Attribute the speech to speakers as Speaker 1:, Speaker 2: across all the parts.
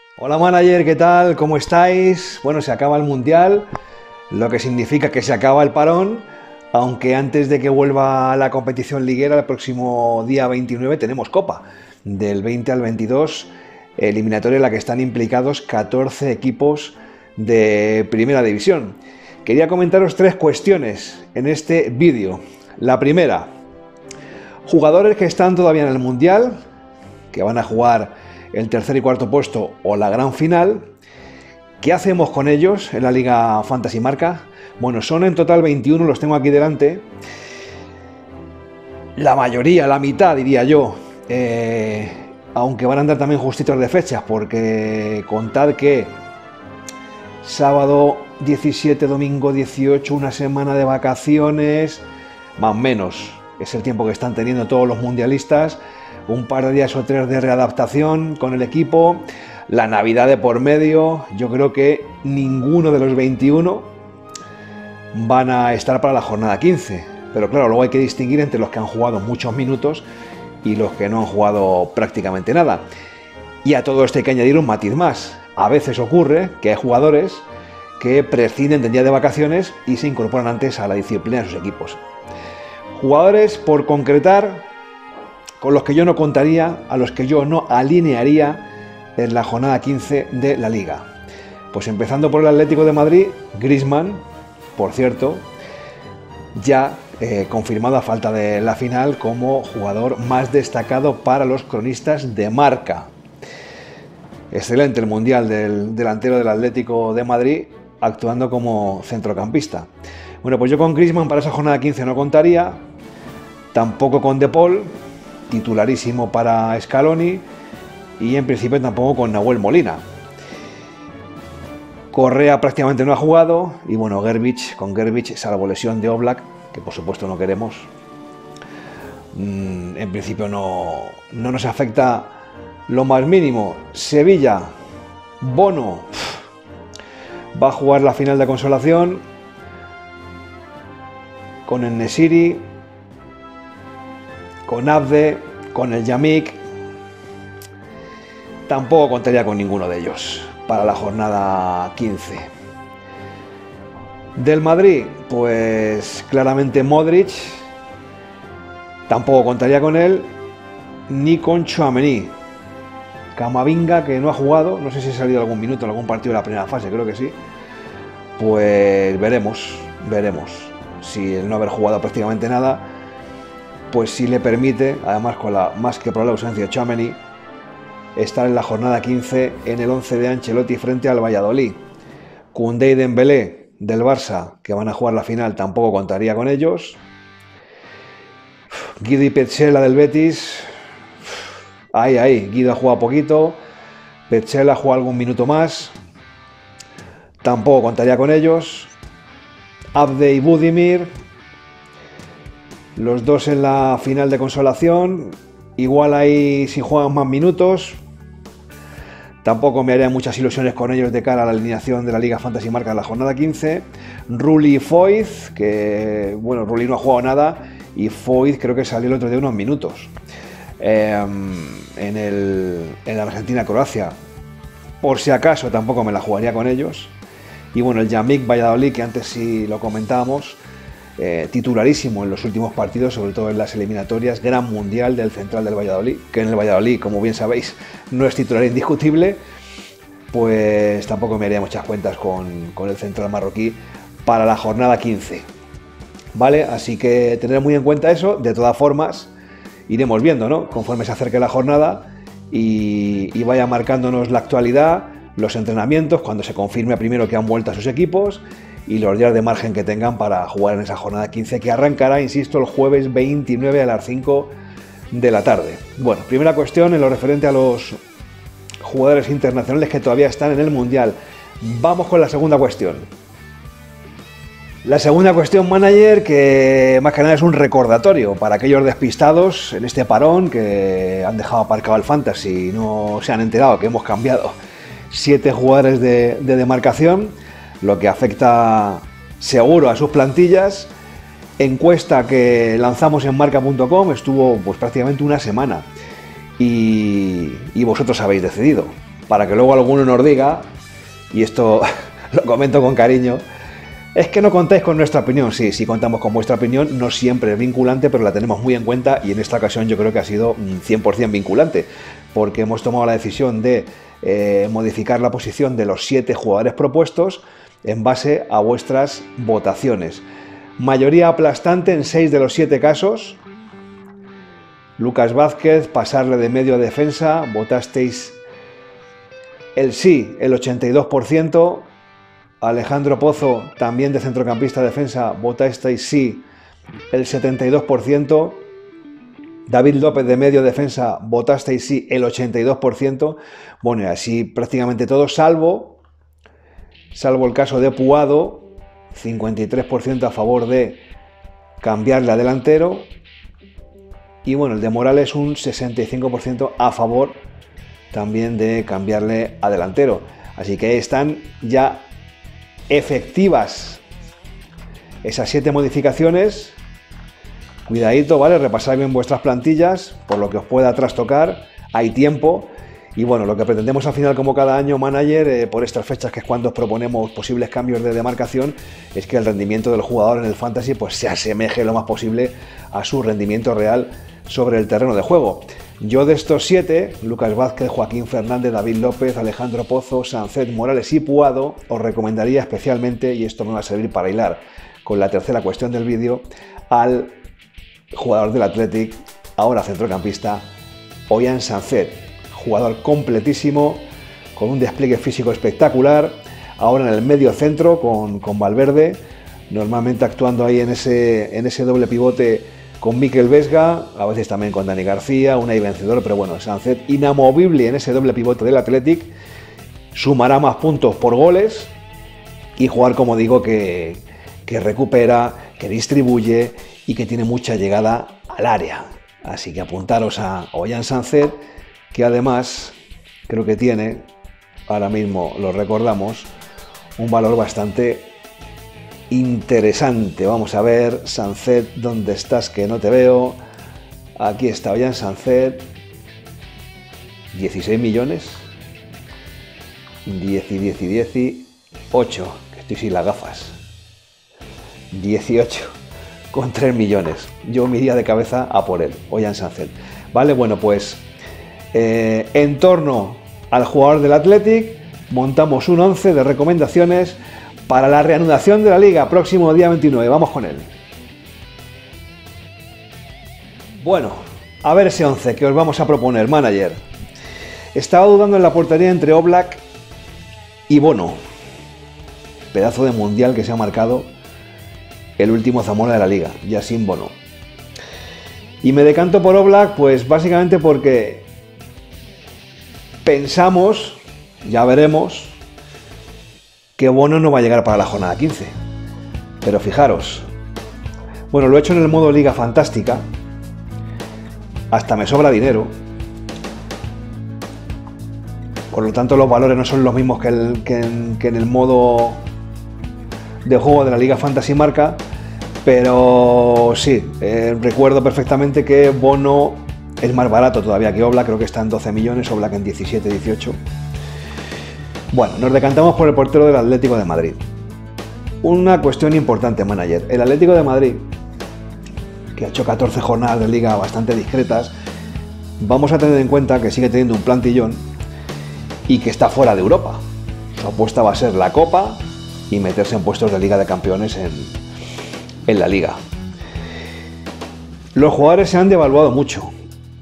Speaker 1: Hola manager, ¿qué tal? ¿Cómo estáis? Bueno, se acaba el Mundial, lo que significa que se acaba el parón, aunque antes de que vuelva la competición liguera, el próximo día 29 tenemos Copa, del 20 al 22, eliminatoria en la que están implicados 14 equipos de Primera División. Quería comentaros tres cuestiones en este vídeo. La primera, jugadores que están todavía en el Mundial, que van a jugar el tercer y cuarto puesto o la gran final. ¿Qué hacemos con ellos en la Liga Fantasy Marca? Bueno, son en total 21, los tengo aquí delante. La mayoría, la mitad diría yo, aunque van a andar también justitos de fechas, porque contad que sábado 17, domingo 18, una semana de vacaciones, más o menos, es el tiempo que están teniendo todos los mundialistas, un par de días o tres de readaptación con el equipo, la Navidad de por medio. Yo creo que ninguno de los 21 van a estar para la jornada 15, pero claro, luego hay que distinguir entre los que han jugado muchos minutos y los que no han jugado prácticamente nada. Y a todo esto hay que añadir un matiz más. A veces ocurre que hay jugadores que prescinden del día de vacaciones y se incorporan antes a la disciplina de sus equipos. Jugadores por concretar con los que yo no contaría, a los que yo no alinearía en la jornada 15 de la Liga. Pues empezando por el Atlético de Madrid, Griezmann, por cierto, ya confirmado a falta de la final como jugador más destacado para los cronistas de Marca. Excelente el mundial del delantero del Atlético de Madrid, actuando como centrocampista. Bueno, pues yo con Griezmann para esa jornada 15 no contaría, tampoco con De Paul, titularísimo para Scaloni, y en principio tampoco con Nahuel Molina. Correa prácticamente no ha jugado, y bueno, con Gervich, salvo lesión de Oblak, que por supuesto no queremos, en principio no nos afecta lo más mínimo. Sevilla, Bono va a jugar la final de consolación con el Nesiri, con Abde, con el Yamik. Tampoco contaría con ninguno de ellos para la jornada 15. Del Madrid, pues claramente Modric, tampoco contaría con él, ni con Tchouaméni. Camavinga, que no ha jugado, no sé si ha salido algún minuto en algún partido de la primera fase, creo que sí. Pues veremos. Si el no haber jugado prácticamente nada, pues sí le permite, además con la más que probable ausencia de Tchouaméni, estar en la jornada 15 en el 11 de Ancelotti frente al Valladolid. Koundé y Dembélé del Barça, que van a jugar la final, tampoco contaría con ellos. Guido y Petzela del Betis, Guido ha jugado poquito, Petzela ha jugado algún minuto más, tampoco contaría con ellos. Abde y Budimir, los dos en la final de consolación, igual ahí si juegan más minutos. Tampoco me haría muchas ilusiones con ellos de cara a la alineación de la Liga Fantasy Marca en la jornada 15. Rulli y Foyth, que bueno, Rulli no ha jugado nada y Foyth creo que salió el otro día unos minutos en Argentina-Croacia. Por si acaso tampoco me la jugaría con ellos. Y bueno, el Yamik Valladolid, que antes sí lo comentábamos, titularísimo en los últimos partidos, sobre todo en las eliminatorias, gran mundial del central del Valladolid, que en el Valladolid, como bien sabéis, no es titular indiscutible, pues tampoco me haría muchas cuentas con el central marroquí para la jornada 15. ¿Vale? Así que tener muy en cuenta eso. De todas formas, iremos viendo, ¿no?, conforme se acerque la jornada y vaya marcándonos la actualidad, los entrenamientos, cuando se confirme primero que han vuelto a sus equipos, y los días de margen que tengan para jugar en esa jornada 15, que arrancará, insisto, el jueves 29 a las 5 de la tarde. Bueno, primera cuestión en lo referente a los jugadores internacionales que todavía están en el Mundial. Vamos con la segunda cuestión. La segunda cuestión, manager, que más que nada es un recordatorio para aquellos despistados en este parón que han dejado aparcado el Fantasy y no se han enterado que hemos cambiado 7 jugadores de demarcación, lo que afecta seguro a sus plantillas. Encuesta que lanzamos en marca.com, estuvo pues prácticamente una semana y vosotros habéis decidido. para que luego alguno nos diga, y esto lo comento con cariño, es que no contáis con nuestra opinión. Sí, sí contamos con vuestra opinión, no siempre es vinculante, pero la tenemos muy en cuenta y en esta ocasión yo creo que ha sido 100% vinculante, porque hemos tomado la decisión de modificar la posición de los 7 jugadores propuestos en base a vuestras votaciones. Mayoría aplastante en 6 de los 7 casos. Lucas Vázquez, pasarle de medio a defensa, votasteis el sí, el 82%. Alejandro Pozo, también de centrocampista defensa, votasteis sí, el 72%. David López, de medio defensa, votasteis sí, el 82%. Bueno, y así prácticamente todos, salvo el caso de Puado, 53% a favor de cambiarle a delantero. Y bueno, el de Morales, un 65% a favor también de cambiarle a delantero. Así que están ya efectivas esas 7 modificaciones. Cuidadito, ¿vale? Repasad bien vuestras plantillas, por lo que os pueda trastocar, hay tiempo. Y bueno, lo que pretendemos al final, como cada año, manager, por estas fechas, que es cuando os proponemos posibles cambios de demarcación, es que el rendimiento del jugador en el fantasy pues se asemeje lo más posible a su rendimiento real sobre el terreno de juego. Yo de estos 7, Lucas Vázquez, Joaquín Fernández, David López, Alejandro Pozo, Sancet, Morales y Puado, os recomendaría especialmente, y esto me va a servir para hilar con la tercera cuestión del vídeo, al jugador del Athletic, ahora centrocampista, Ollán Sancet, jugador completísimo, con un despliegue físico espectacular, ahora en el medio centro con Valverde, normalmente actuando ahí en ese doble pivote con Mikel Vesga, a veces también con Dani García, Unai Vencedor, pero bueno, Sancet inamovible en ese doble pivote del Athletic, sumará más puntos por goles y jugar, como digo, que recupera, que distribuye y que tiene mucha llegada al área. Así que apuntaros a Ollán Sancet, que además creo que tiene, ahora mismo lo recordamos, un valor bastante interesante. Vamos a ver, Sancet, ¿dónde estás? Que no te veo. Aquí está Ollán Sancet, 16 millones, 10 y 10 y 18, que estoy sin las gafas, 18 con 3 millones. Yo me iría de cabeza a por él, Ollán Sancet. Vale, bueno, pues en torno al jugador del Athletic montamos un 11 de recomendaciones para la reanudación de la liga próximo día 29. Vamos con él. Bueno, a ver ese 11 que os vamos a proponer, manager. Estaba dudando en la portería entre Oblak y Bono. Pedazo de mundial que se ha marcado el último Zamora de la liga, ya sin Bono. Y me decanto por Oblak, pues básicamente porque pensamos, ya veremos, que Bono no va a llegar para la jornada 15. Pero fijaros, bueno, lo he hecho en el modo Liga Fantástica, hasta me sobra dinero, por lo tanto los valores no son los mismos que en el modo de juego de la Liga Fantasy Marca, pero sí, recuerdo perfectamente que Bono es más barato todavía que Oblak, creo que está en 12 millones, Oblak en 17, 18. Bueno, nos decantamos por el portero del Atlético de Madrid. Una cuestión importante, manager. El Atlético de Madrid, que ha hecho 14 jornadas de liga bastante discretas, vamos a tener en cuenta que sigue teniendo un plantillón y que está fuera de Europa. Su apuesta va a ser la Copa y meterse en puestos de Liga de Campeones en la Liga. Los jugadores se han devaluado mucho.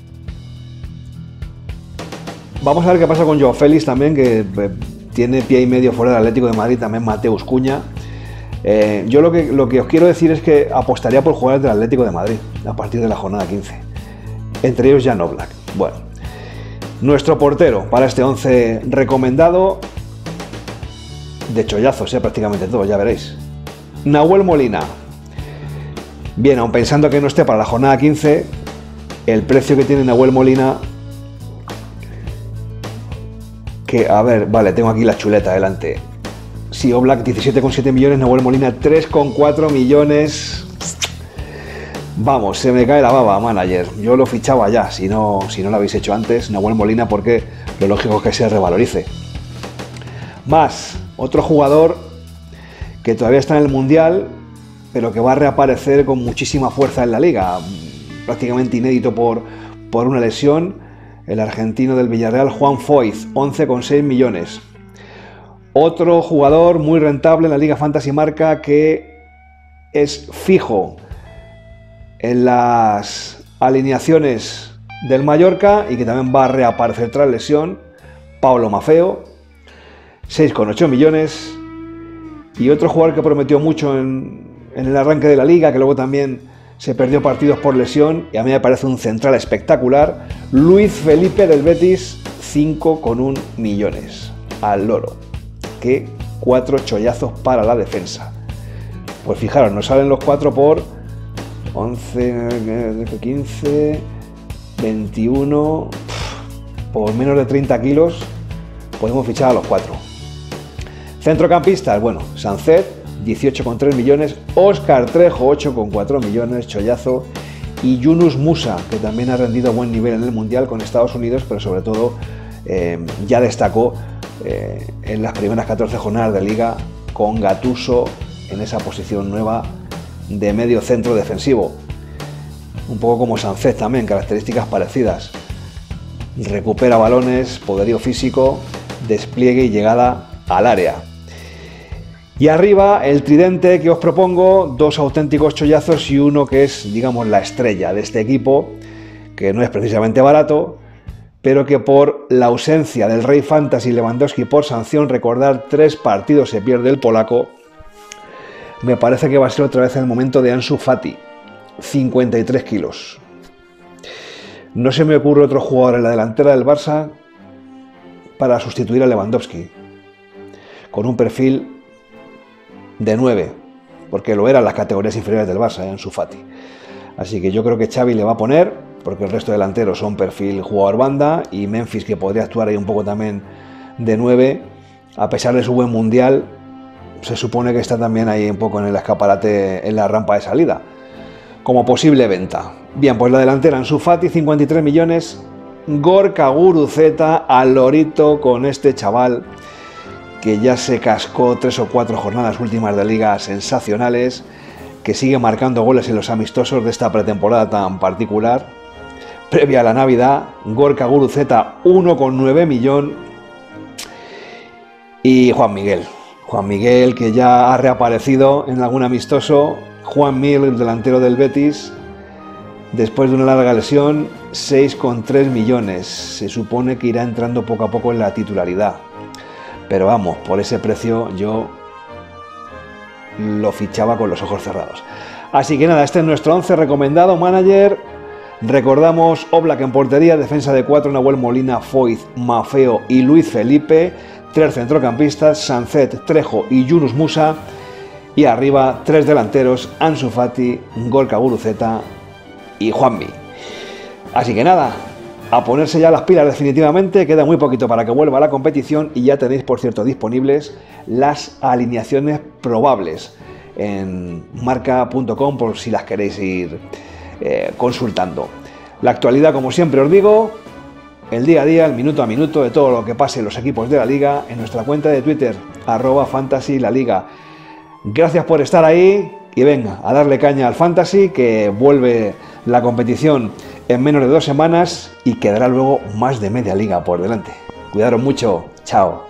Speaker 1: Vamos a ver qué pasa con Joao Félix también, que tiene pie y medio fuera del Atlético de Madrid, también Mateus Cunha. Yo lo que os quiero decir es que apostaría por jugadores del Atlético de Madrid a partir de la jornada 15. Entre ellos Jan Oblak. Bueno, nuestro portero para este 11 recomendado, de chollazos, prácticamente todo, ya veréis. Nahuel Molina. Bien, aun pensando que no esté para la jornada 15, el precio que tiene Nahuel Molina, que, a ver, vale, tengo aquí la chuleta delante. Sí, Oblak 17,7 millones, Nahuel Molina 3,4 millones. Vamos, se me cae la baba, manager. Yo lo fichaba ya, si no lo habéis hecho antes. Nahuel Molina, porque lo lógico es que se revalorice. Más, otro jugador que todavía está en el Mundial, pero que va a reaparecer con muchísima fuerza en la Liga, prácticamente inédito por una lesión, el argentino del Villarreal, Juan Foyth, 11,6 millones. Otro jugador muy rentable en la Liga Fantasy Marca que es fijo en las alineaciones del Mallorca y que también va a reaparecer tras lesión, Pablo Maffeo, 6,8 millones. Y otro jugador que prometió mucho en el arranque de la Liga, que luego también se perdió partidos por lesión, y a mí me parece un central espectacular, Luis Felipe del Betis, 5,1 millones al loro. Que 4 chollazos para la defensa. Pues fijaros, nos salen los 4 por 11, 15, 21, por menos de 30 kilos podemos fichar a los 4. Centrocampistas, bueno, Sancet, 18,3 millones, Óscar Trejo, 8,4 millones, chollazo, y Yunus Musa, que también ha rendido a buen nivel en el Mundial con Estados Unidos, pero sobre todo ya destacó en las primeras 14 jornadas de Liga con Gattuso en esa posición nueva de medio centro defensivo. Un poco como Sancet también, características parecidas. Recupera balones, poderío físico, despliegue y llegada al área. Y arriba el tridente que os propongo, 2 auténticos chollazos y uno que es, digamos, la estrella de este equipo, que no es precisamente barato, pero que por la ausencia del Rey Fantasy Lewandowski por sanción, recordar 3 partidos se pierde el polaco, me parece que va a ser otra vez el momento de Ansu Fati, 53 kilos. No se me ocurre otro jugador en la delantera del Barça para sustituir a Lewandowski, con un perfil de 9, porque lo eran las categorías inferiores del Barça, Ansu Fati. Así que yo creo que Xavi le va a poner, porque el resto de delanteros son perfil jugador banda, y Memphis, que podría actuar ahí un poco también de 9, a pesar de su buen Mundial, se supone que está también ahí un poco en el escaparate, en la rampa de salida, como posible venta. Bien, pues la delantera, Ansu Fati, 53 millones, Gorka Guruceta al lorito con este chaval, que ya se cascó 3 o 4 jornadas últimas de Liga sensacionales, que sigue marcando goles en los amistosos de esta pretemporada tan particular. Previa a la Navidad, Gorka Guruceta, 1,9 millones. Y Juan Miguel, que ya ha reaparecido en algún amistoso. Juan Miguel, el delantero del Betis, después de una larga lesión, 6,3 millones. Se supone que irá entrando poco a poco en la titularidad. Pero vamos, por ese precio yo lo fichaba con los ojos cerrados. Así que nada, este es nuestro 11 recomendado. Manager, recordamos: Oblak en portería, defensa de 4, Nahuel Molina, Foyth, Maffeo y Luis Felipe, 3 centrocampistas, Sancet, Trejo y Yunus Musa, y arriba 3 delanteros, Ansu Fati, Gorka Guruceta y Juanmi. Así que nada, a ponerse ya las pilas definitivamente, queda muy poquito para que vuelva a la competición, y ya tenéis, por cierto, disponibles las alineaciones probables en marca.com por si las queréis ir consultando. La actualidad, como siempre os digo, el día a día, el minuto a minuto de todo lo que pase en los equipos de la Liga, en nuestra cuenta de Twitter, @fantasylaliga. Gracias por estar ahí y venga, a darle caña al Fantasy, que vuelve la competición en menos de 2 semanas y quedará luego más de media liga por delante. Cuidaros mucho, chao.